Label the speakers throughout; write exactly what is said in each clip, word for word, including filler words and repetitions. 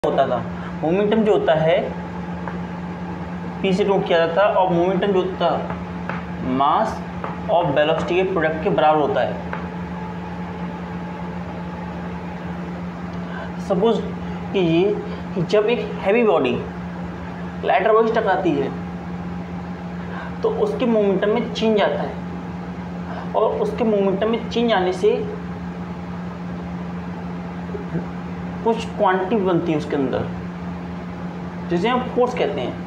Speaker 1: होता था। मोमेंटम जो होता है पी से नोट किया जाता है और मोमेंटम जो होता है मास और वेलोसिटी के प्रोडक्ट के बराबर होता है। सपोज कीजिए कि जब एक हैवी बॉडी लाइटर बॉडी से टकराती है तो उसके मोमेंटम में चेंज आता है और उसके मोमेंटम में चेंज आने से कुछ क्वांटिटी बनती है उसके अंदर जिसे हम फोर्स कहते हैं।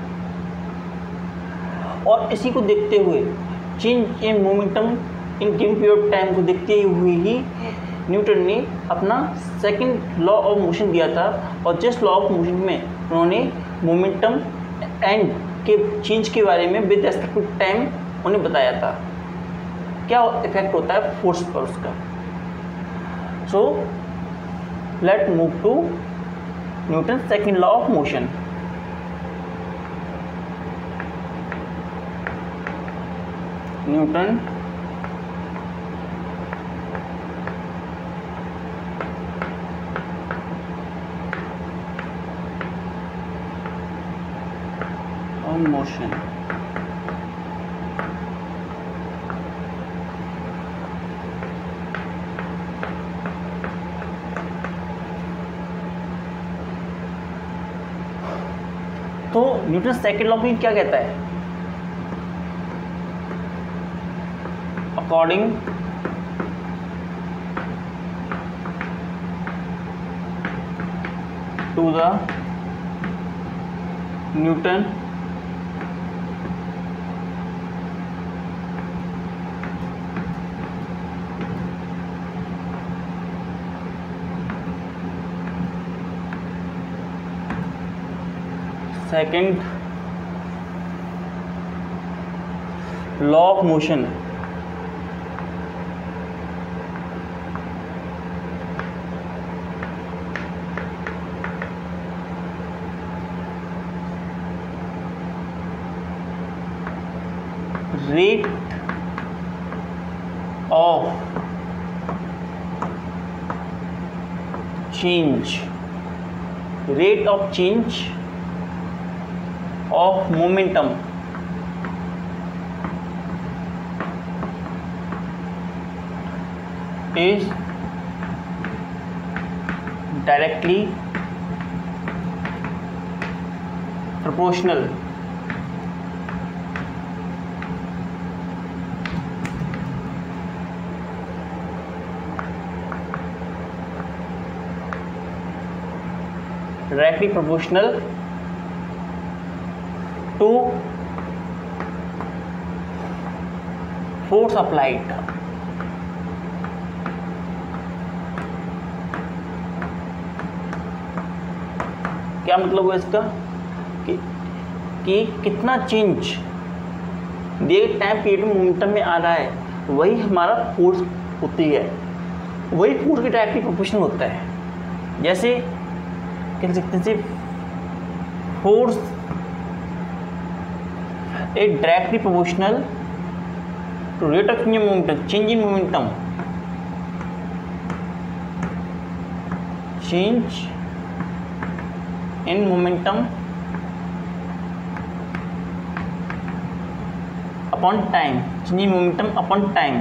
Speaker 1: और इसी को देखते हुए change in momentum in given period of time को देखते हुए ही न्यूटन ने अपना सेकंड लॉ ऑफ मोशन दिया था। और जिस लॉ ऑफ मोशन में उन्होंने मोमेंटम एंड के चेंज के बारे में विद रिस्पेक्ट टू टाइम उन्हें बताया था क्या इफेक्ट होता है फोर्स पर उसका। So let move to Newton second law of motion. Newton of motion. तो न्यूटन सेकंड लॉ भी क्या कहता है? According to the Newton second law of motion rate of change rate of change of momentum is directly proportional directly proportional to force applied। क्या मतलब हुआ इसका कि, कि कितना चेंज दिए टाइम पीरियड में मोमेंटम में आ रहा है वही हमारा फोर्स होती है, वही फोर्स के डायरेक्टली प्रोपोर्शनल होता है। जैसे कह सकते हैं force is directly proportional to rate of change in momentum change in momentum change in momentum upon time change in momentum upon time।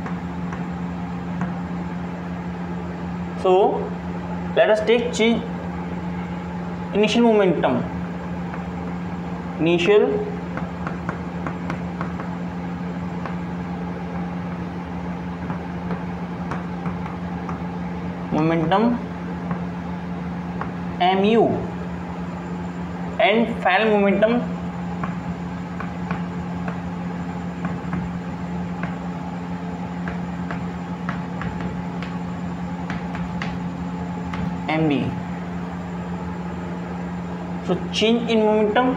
Speaker 1: So let us take change initial momentum initial momentum mu and final momentum mb। so change in momentum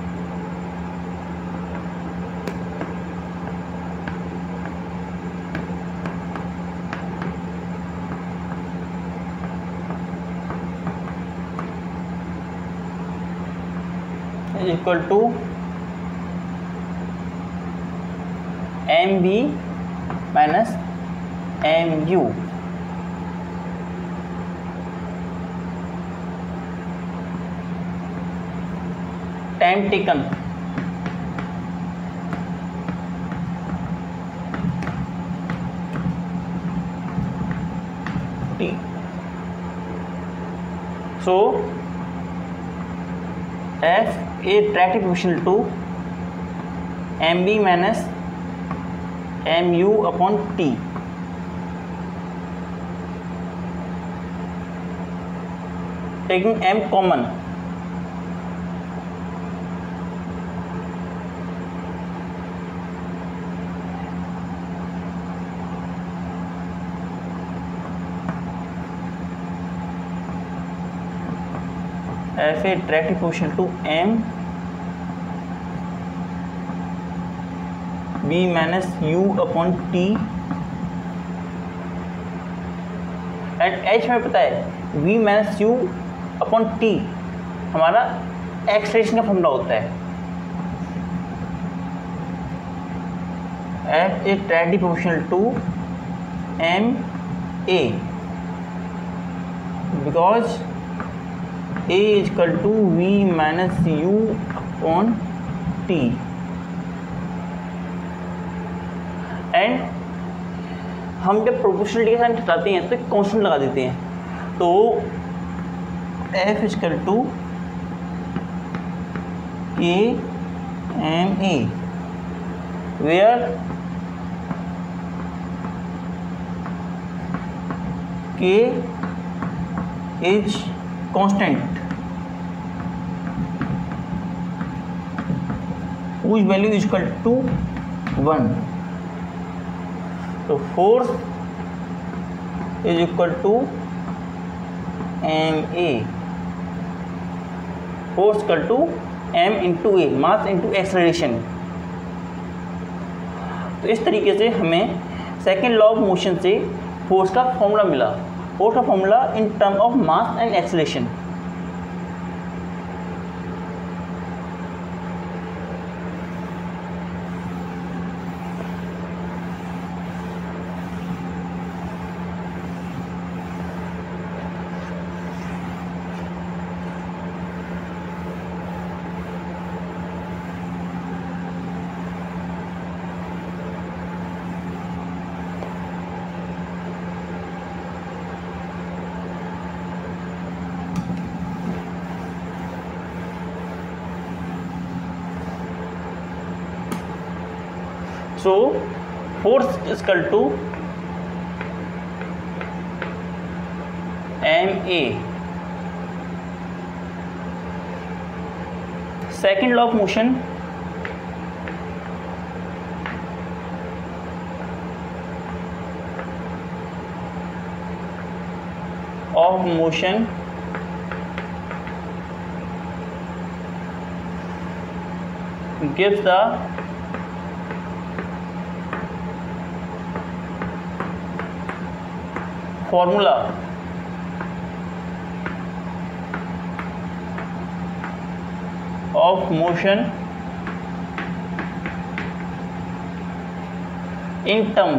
Speaker 1: is equal to mb minus mu। Time taken T. So F A directly proportional to M B minus M U upon T. Taking m common, f a direct proportional to m b minus u upon t and h हमें पता है v minus U upon T हमारा acceleration का formula होता है। f is directly proportional to m a because a is equal to v minus u upon t एंड हम जब प्रोपोर्शनलिटी के साथ हटाते हैं तो एक कांस्टेंट लगा देते हैं, तो f is equal to k m a where k is constant whose value is equal to one. तो force is equal to M A, force equal to M into A, mass into acceleration. तो इस तरीके से हमें second law of motion से force का formula मिला। Force का formula in term of mass and acceleration. So force is equal to ma। second law of motion of motion gives the formula of motion in term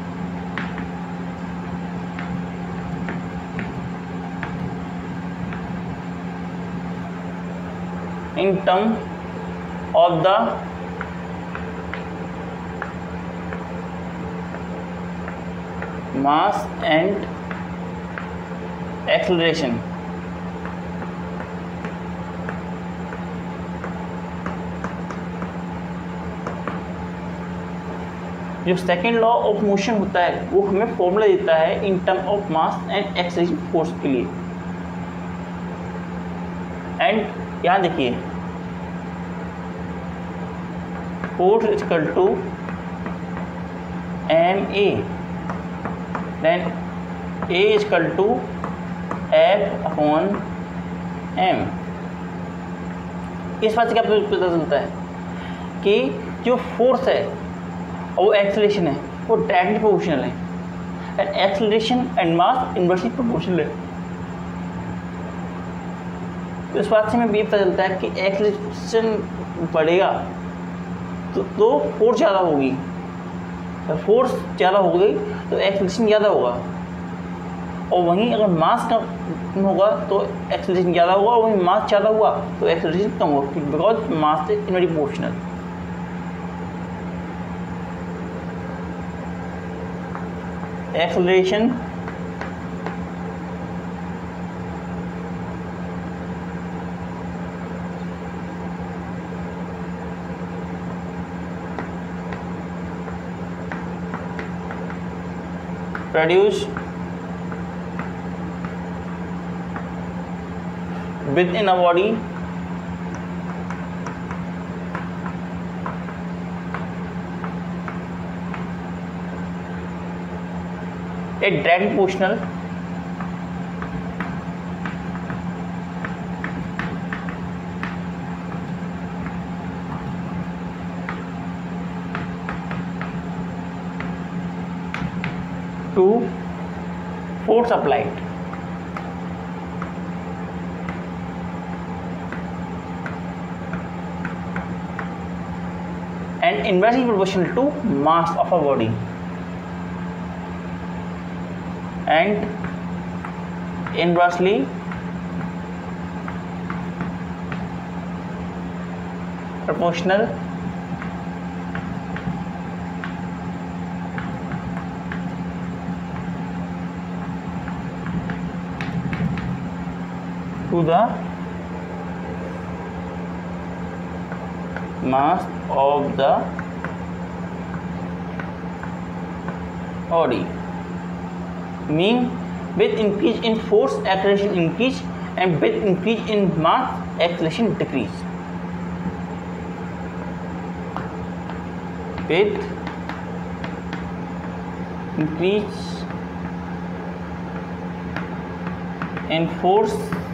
Speaker 1: in term of the mass and acceleration. जो second law of motion होता है वो हमें formula देता है in term of mass and acceleration force के लिए। And यहाँ देखिए force is equal to M A, then A is equal to F upon M. इस बात से क्या पता चलता है कि जो फोर्स है और वो एक्सेलरेशन है वो डायरेक्टली प्रोपोर्शनल है, and acceleration and mass inversely proportional है। तो इस बात से हमें भी पता चलता है कि एक्सेलरेशन बढ़ेगा तो, तो फोर्स ज़्यादा होगी, फोर्स ज़्यादा हो गई तो एक्सेलरेशन ज़्यादा होगा, और वहीं अगर मास का होगा तो एक्सेलरेशन ज़्यादा होगा, और वहीं मास ज़्यादा हुआ तो एक्सेलरेशन कम होगा, because mass is inversely proportional. Acceleration produced within a body a direct proportional to force applied. And inversely proportional to mass of a body. And inversely proportional to the mass of the body, mean with increase in force acceleration increase, and with increase in mass acceleration decrease. With increase in force,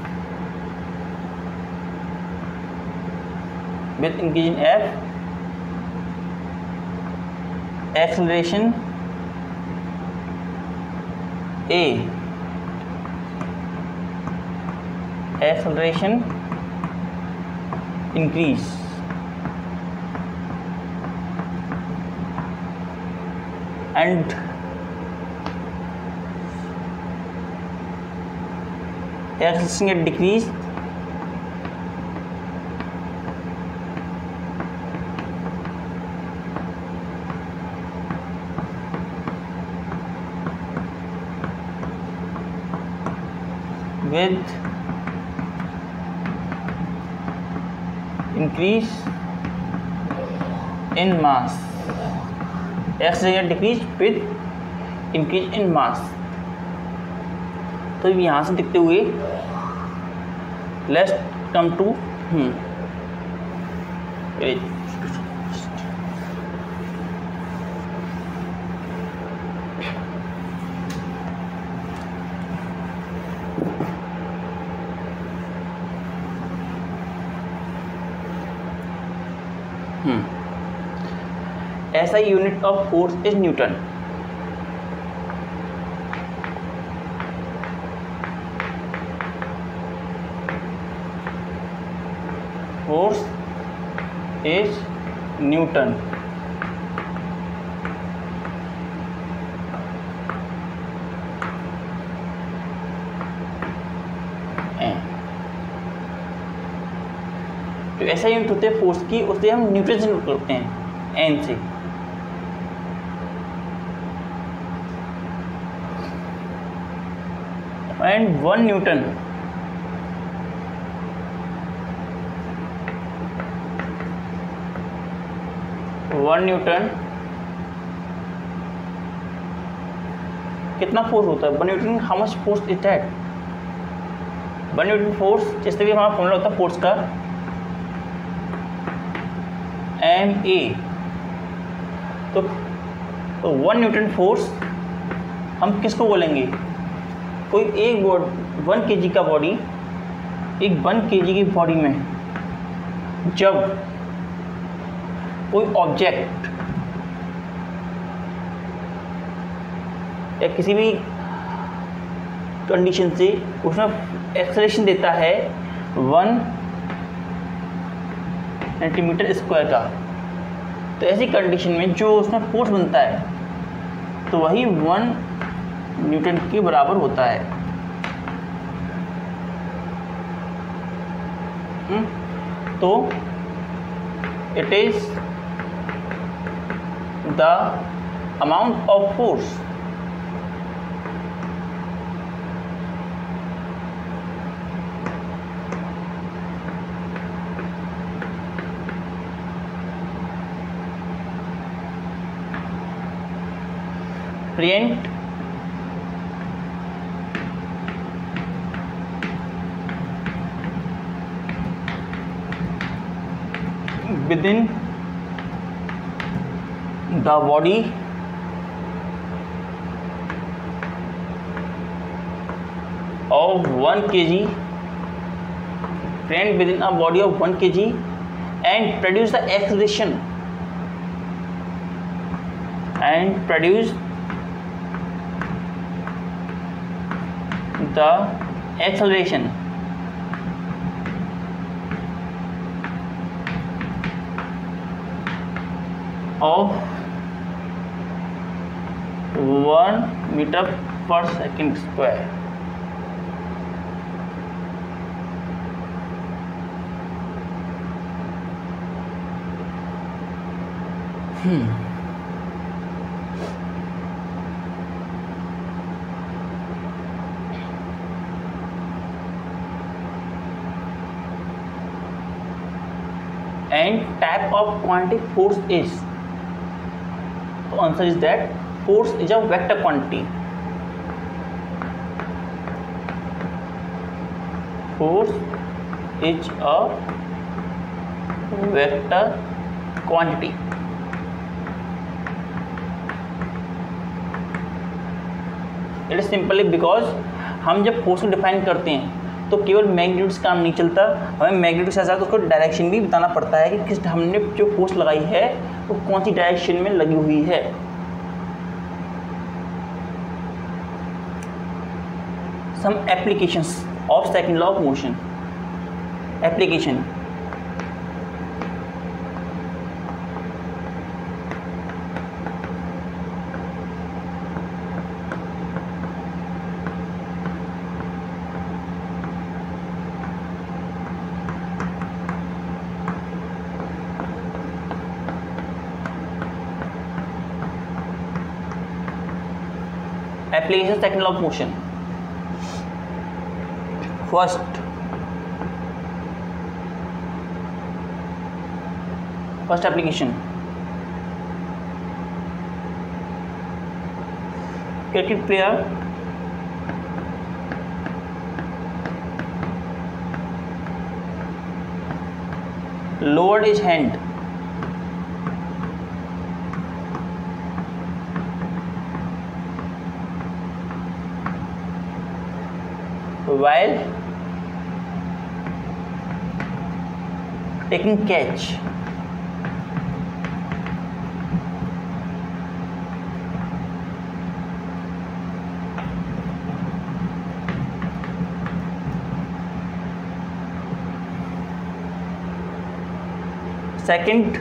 Speaker 1: with increase in F, acceleration A, acceleration increase, and acceleration get decrease with increase in mass, acceleration decrease with increase in mass. तो यहाँ से देखते हुए let's come to hmm S I unit of force is Newton. Force is Newton. तो ऐसा unit होते हैं force की, उससे हम न्यूटन से नोट करते हैं, एन से। And one Newton one Newton कितना फोर्स होता है? One Newton how much force is that? One Newton force, जैसे भी हमारा फॉर्मूला होता है फोर्स का, एम ए। तो तो वन न्यूटन फोर्स हम किसको बोलेंगे? कोई एक बॉडी वन के जी का बॉडी, एक वन के जी की बॉडी में जब कोई ऑब्जेक्ट या किसी भी कंडीशन से उसमें एक्सेलरेशन देता है वन सेंटीमीटर स्क्वायर का, तो ऐसी कंडीशन में जो उसमें फोर्स बनता है तो वही वन न्यूटन के बराबर होता है। तो it is the amount of force present within the body of one kg present within a body of one kg and produce the acceleration and produce the acceleration of one meter per second square. Hmm. And type of quantity force is, so answer is that force is a vector quantity. Force is a vector quantity. It is simply because हम जब force को define करते हैं तो केवल magnitude से काम नहीं चलता, हमें मैग्नीट्यूड से साथ उसको डायरेक्शन भी बताना पड़ता है कि किस हमने जो फोर्स लगाई है वो कौन सी डायरेक्शन में लगी हुई है. Some applications of second law of motion. Application application second law of motion. First, first application, cricket player lowered his hand while taking catch. Second,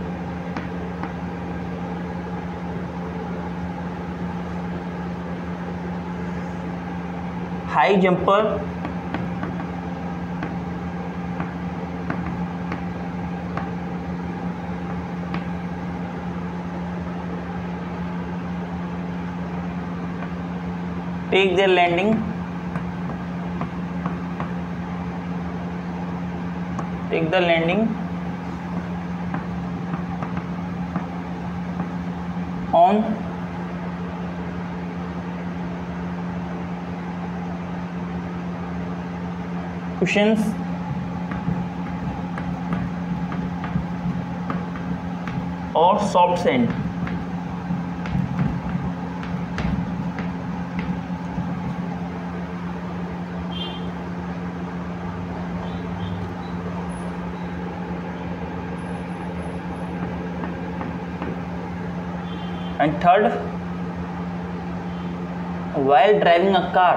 Speaker 1: high jumper take their landing take the landing on cushions or soft sand. And third, while driving a car,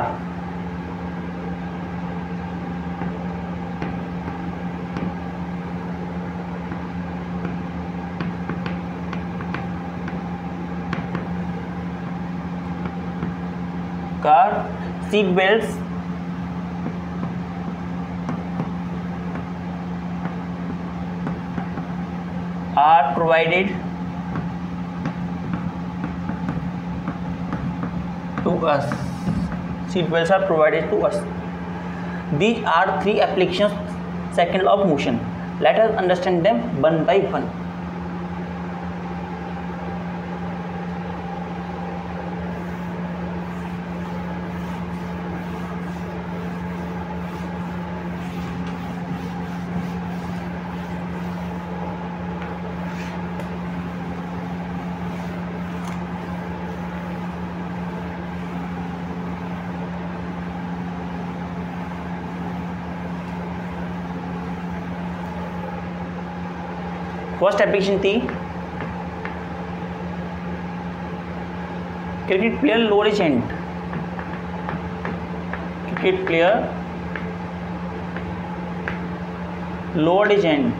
Speaker 1: car seat belts are provided to us. Seat belts are provided to us. These are three applications second law of motion. Let us understand them one by one. First application थी cricket player lower agent cricket player lower agent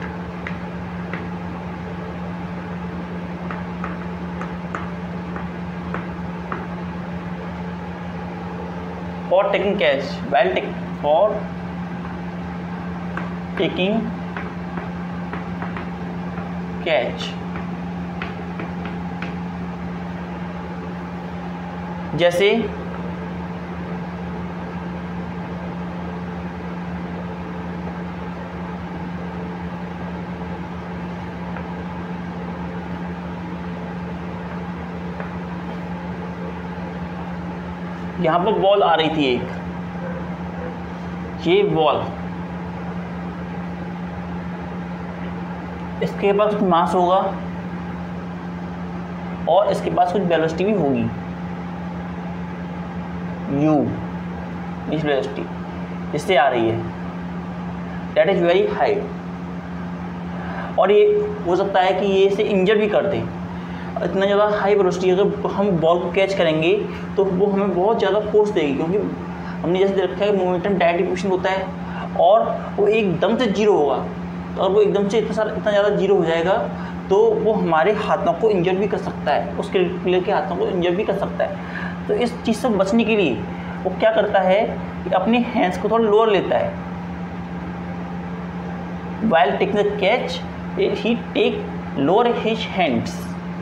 Speaker 1: for taking catch well take for taking catch जैसे यहां पर ball आ रही थी एक, ये ball, इसके पास कुछ मास होगा और इसके पास कुछ वेलोसिटी भी होगी, u इस वेलोसिटी इससे आ रही है, दैट इज वेरी हाई। और ये हो सकता है कि ये इसे इंजर भी कर दे। इतना ज़्यादा हाई वेलोसिटी अगर हम बॉल को कैच करेंगे तो वो हमें बहुत ज़्यादा फोर्स देगी, क्योंकि हमने जैसे देखा है मोमेंटम डायरेक्शन होता है और वो एकदम से जीरो होगा। और वो एकदम से इतना सारा इतना ज़्यादा जीरो हो जाएगा तो वो हमारे हाथों को इंजर भी कर सकता है, उस प्लेयर के हाथों को इंजर भी कर सकता है। तो इस चीज़ से बचने के लिए वो क्या करता है कि अपने हैंड्स को थोड़ा लोअर लेता है। While taking the catch he take lower his hands.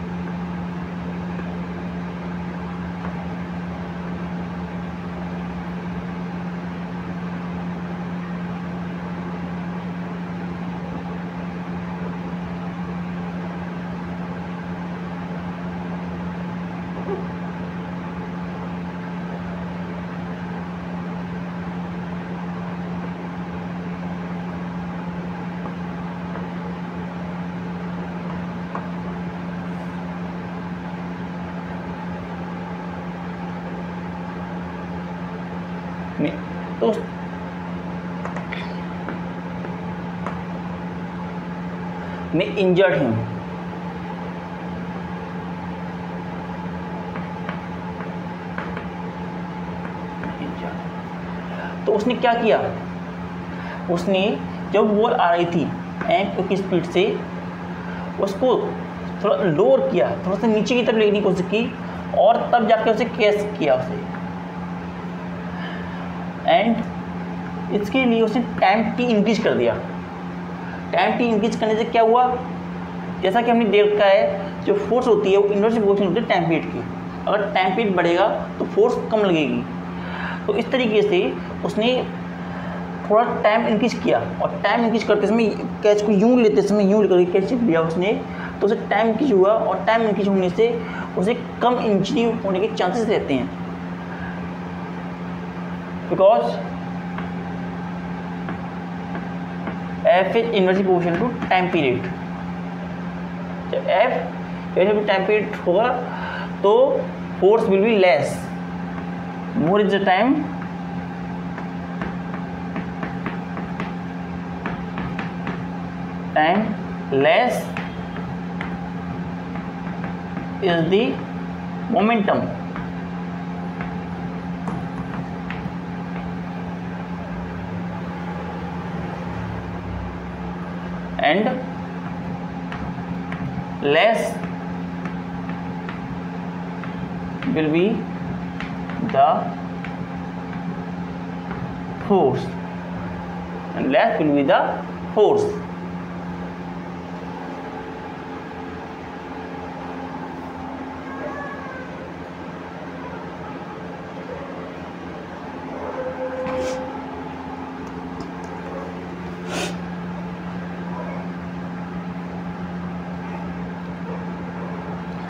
Speaker 1: तो मैं इंजर्ड हूं, तो उसने क्या किया, उसने जब बॉल आ रही थी एम की स्पीड से उसको थोड़ा लोअर किया, थोड़ा सा नीचे की तरफ लेने की कोशिश की और तब जाके उसे कैच किया उसे। एंड इसके लिए उसने टाइम टी इंक्रीज कर दिया। टाइम टी इंक्रीज करने से क्या हुआ, जैसा कि हमने देखा है जो फोर्स होती है वो इनवर्स प्रोपोर्शनल होती है टाइम पीरियड की। अगर टाइम पीरियड बढ़ेगा तो फोर्स कम लगेगी। तो इस तरीके से उसने थोड़ा टाइम इंक्रीज किया और टाइम इंक्रीज करते समय कैच को यूँ लेते समय यूँ करके कैच लिया उसने, तो उसे टाइम इंक्रीज हुआ और टाइम इंक्रीज होने से उसे कम इंजरी होने के चांसेस रहते हैं, because F is inversely proportional to time period. जब एफ जैसे टाइम पीरियड होगा तो force will be less, more is the time time less is the momentum. And less will be the force, and less will be the force.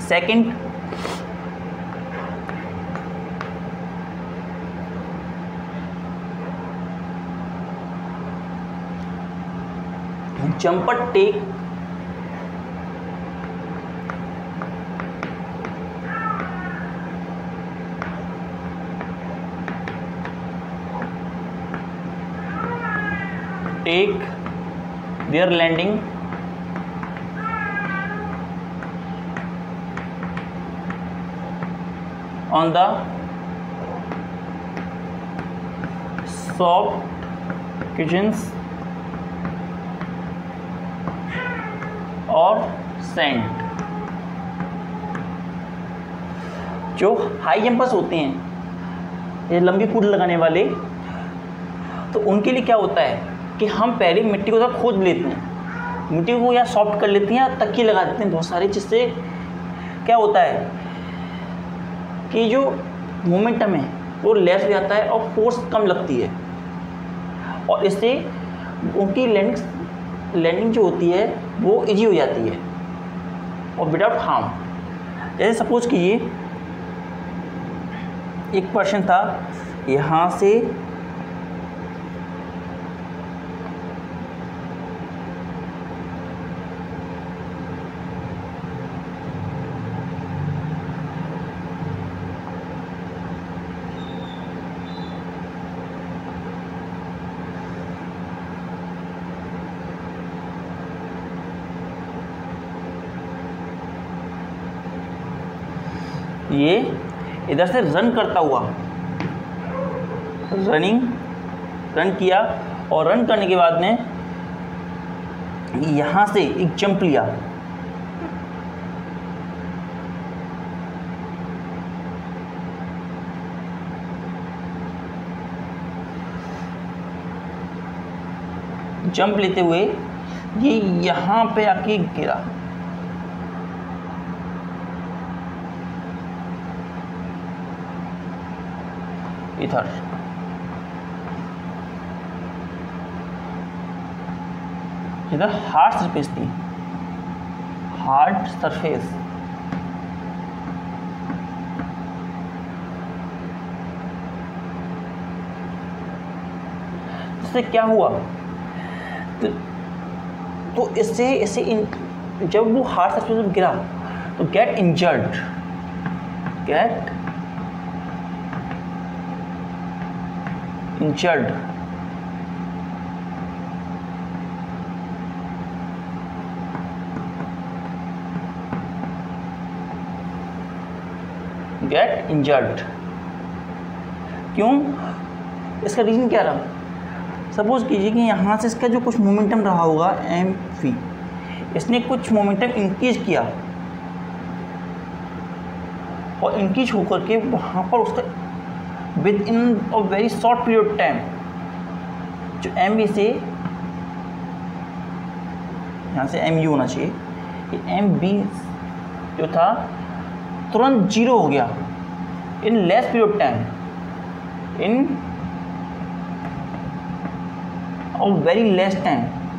Speaker 1: Second, jumper take take their landing on the soft cushions और sand। जो high jumpers होते हैं, ये लंबी कूद लगाने वाले, तो उनके लिए क्या होता है कि हम पहले मिट्टी को थोड़ा खोद लेते हैं, मिट्टी को या सॉफ्ट कर लेते हैं या तकिए लगा देते हैं बहुत सारे, जिससे क्या होता है कि जो मोमेंटम है वो लेस हो जाता है और फोर्स कम लगती है, और इससे उनकी लैंडिंग लैंडिंग जो होती है वो इजी हो जाती है और विदाउट हार्म। जैसे सपोज कीजिए एक पर्सन था, यहाँ से ये इधर से रन करता हुआ, रनिंग रन किया, और रन करने के बाद में यहाँ से एक जंप लिया, जंप लेते हुए ये यहाँ पे आके गिरा, इधर इधर हार्ड सरफेस थी, हार्ड सरफेस, इससे क्या हुआ तो, तो इससे इससे इन, जब वो हार्ड सरफेस पर गिरा तो get injured, get injured, get injured क्यों? इसका रीजन क्या रहा? सपोज कीजिए कि यहाँ से इसका जो कुछ मोमेंटम रहा होगा एम वी, इसने कुछ मोमेंटम इंक्रीज किया और इंक्रीज होकर के वहाँ पर उसका within a very short period time जो एम वी से, यहाँ से एम यू होना चाहिए, कि एम वी जो था तुरंत जीरो हो गया in less period time, in a very less time.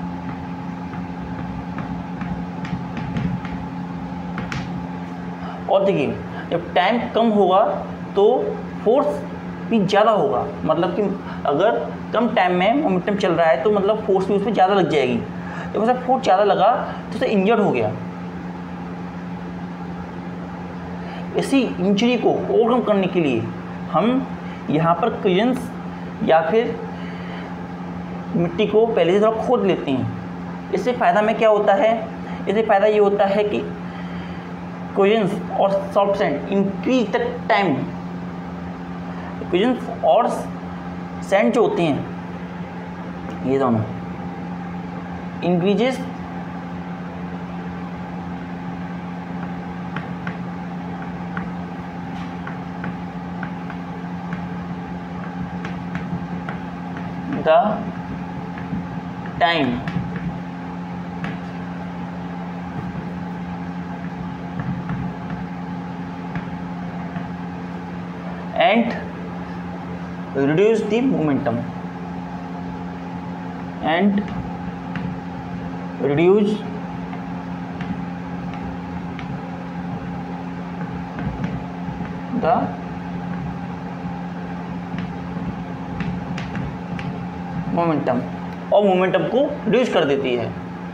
Speaker 1: और देखिए जब टाइम कम होगा तो फोर्स भी ज़्यादा होगा, मतलब कि अगर कम टाइम में मोमेंटम चल रहा है तो मतलब फोर्स भी उस पर ज़्यादा लग जाएगी, जब उसे फोर्स ज़्यादा लगा तो उसे इंजर्ड हो गया। इसी इंजरी को ओवरकम करने के लिए हम यहाँ पर क्वेश्चंस या फिर मिट्टी को पहले से थोड़ा खोद लेते हैं। इससे फ़ायदा में क्या होता है? इससे फ़ायदा ये होता है कि क्वेश्चंस और soft sand increase the time, cushions और सैंड जो होते हैं ये दोनों increases the time and reduce the momentum and reduce का मोमेंटम और मोमेंटम को रिड्यूस कर देती है।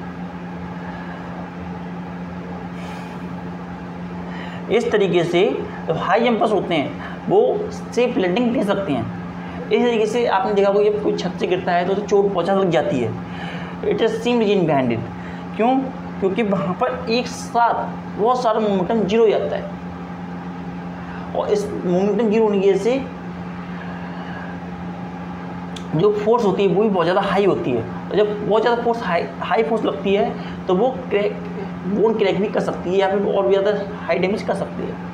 Speaker 1: इस तरीके से जो हाई जंपर्स होते हैं वो सेफ लैंडिंग ले सकते हैं। इस तरीके से आपने देखा होगा जब कोई छत से गिरता है तो उसे चोट पहुंचा लग जाती है। It is same reason behind it. क्यों? क्योंकि वहाँ पर एक साथ बहुत सारा मोमेंटम जीरो हो जाता है और इस मोमेंटम जीरो होने की वजह से जो फोर्स होती है वो भी बहुत ज़्यादा हाई होती है और जब बहुत ज़्यादा फोर्स हाई हाई फोर्स लगती है तो वो क्रैक बोन क्रैक भी कर सकती है या फिर और भी ज़्यादा हाई डैमेज कर सकती है।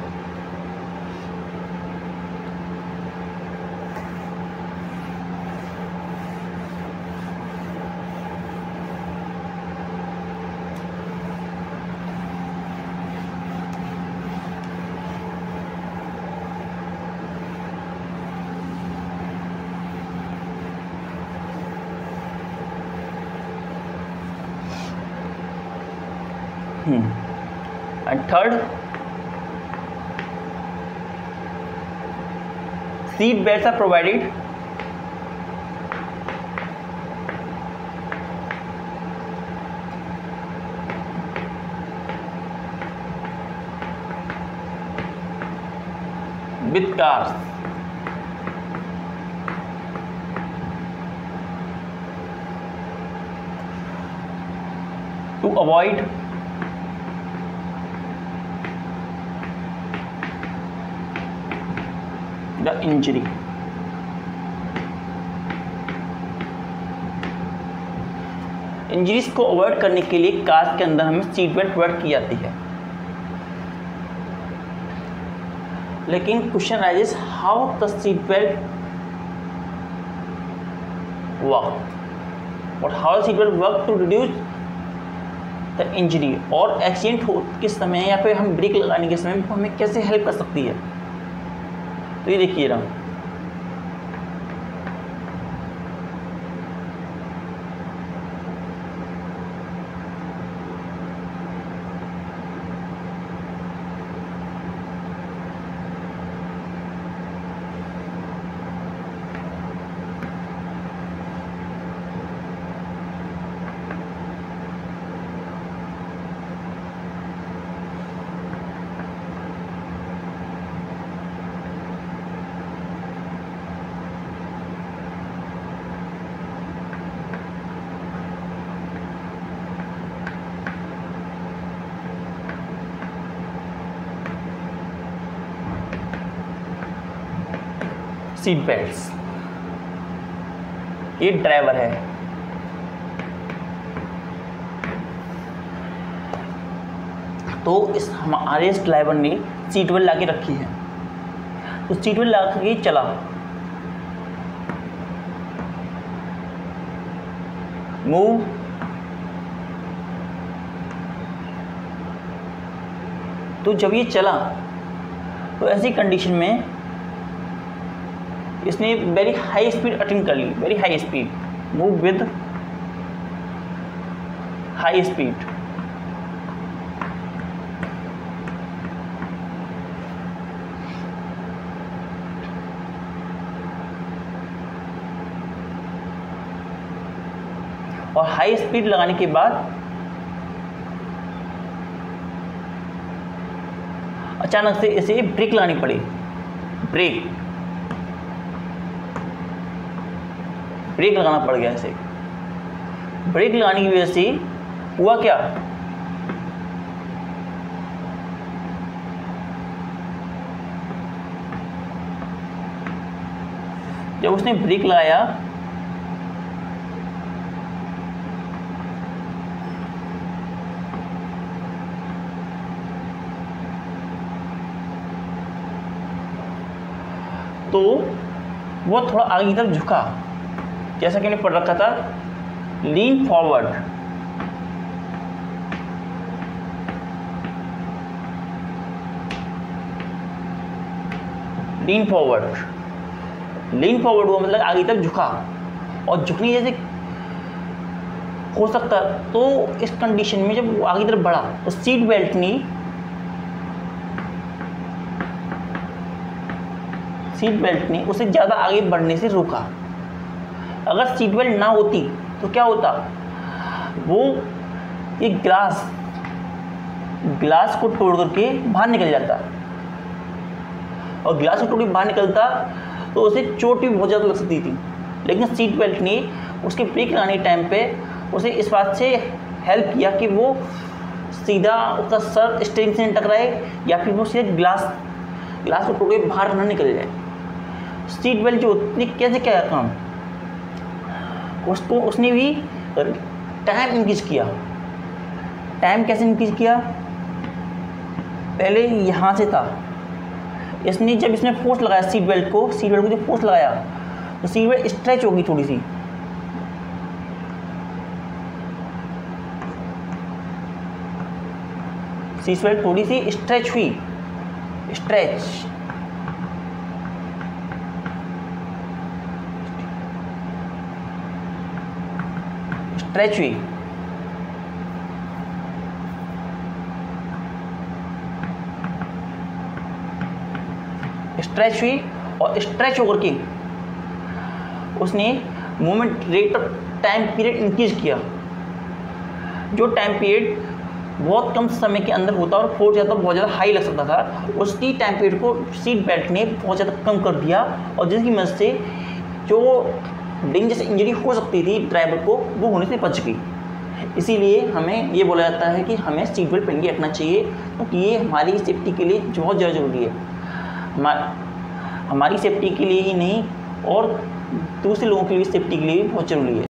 Speaker 1: Hmm. And third, seat belts are provided with cars to avoid the injury। Injuries को अवॉइड करने के लिए कार के अंदर हमें सीट बेल्ट प्रोवाइड की जाती है। लेकिन question raises how the seat belt work और how the seat belt work to reduce the injury और एक्सीडेंट हो के समय या फिर हम ब्रेक लगाने के समय हमें कैसे हेल्प कर सकती है। तो ये देखिए ना, सीट बेल्ट्स, ये ड्राइवर है, तो इस हमारे इस ड्राइवर ने सीट बेल्ट ला के रखी है, तो सीट बेल्ट ला के चला, मूव, तो जब ये चला तो ऐसी कंडीशन में इसने वेरी हाई स्पीड अटेंड कर ली, very high speed, move with high speed. और हाई स्पीड लगाने के बाद अचानक से इसे ब्रेक लगानी पड़ी, ब्रेक ब्रेक लगाना पड़ गया इसे। ब्रेक लगाने की वजह से हुआ क्या, जब उसने ब्रेक लगाया तो वो थोड़ा आगे की तरफ झुका, जैसा कि मैंने पढ़ रखा था, lean forward, lean forward lean forward हुआ मतलब आगे तरफ झुका, और झुकने जैसे हो सकता। तो इस कंडीशन में जब वो आगे तरफ बढ़ा तो सीट बेल्ट ने सीट बेल्ट ने उसे ज़्यादा आगे बढ़ने से रोका। अगर सीट बेल्ट ना होती तो क्या होता, वो एक ग्लास ग्लास को तोड़ करके बाहर निकल जाता, और ग्लास को तोड़ के बाहर निकलता तो उसे चोट भी बहुत ज़्यादा लग सकती थी। लेकिन सीट बेल्ट ने उसके ब्रेक लगाने के टाइम पे उसे इस बात से हेल्प किया कि वो सीधा उसका सर स्टीयरिंग से न टकराए या फिर वो सीधे ग्लास ग्लास को तोड़ के बाहर ना निकल जाए। सीट बेल्ट जो उसने कैसे किया काम, उसको उसने भी टाइम इंक्रीज किया। टाइम कैसे इंक्रीज किया, पहले यहाँ से था, इसने जब इसने फोर्स लगाया सीट बेल्ट को सीट बेल्ट को जब फोर्स लगाया तो सीट बेल्ट स्ट्रेच होगी थोड़ी सी, सीट बेल्ट थोड़ी सी स्ट्रेच हुई, स्ट्रेच स्ट्रेच हुई स्ट्रेच हुई और स्ट्रेच होकर के उसने मोमेंट रेट और टाइम पीरियड इंक्रीज किया। जो टाइम पीरियड बहुत कम समय के अंदर होता और फोर्स ज़्यादा बहुत ज़्यादा हाई लग सकता था, उसकी टाइम पीरियड को सीट बेल्ट ने बहुत ज़्यादा कम कर दिया, और जिसकी मदद से जो डेंजरस इंजरी हो सकती थी ड्राइवर को वो होने से बच गई। इसीलिए हमें ये बोला जाता है कि हमें सीट बेल्ट पहन के रखना चाहिए, क्योंकि ये हमारी सेफ्टी के लिए बहुत ज़्यादा ज़रूरी है। हमारी सेफ्टी के लिए ही नहीं और दूसरे लोगों की भी सेफ्टी के लिए भी बहुत ज़रूरी है।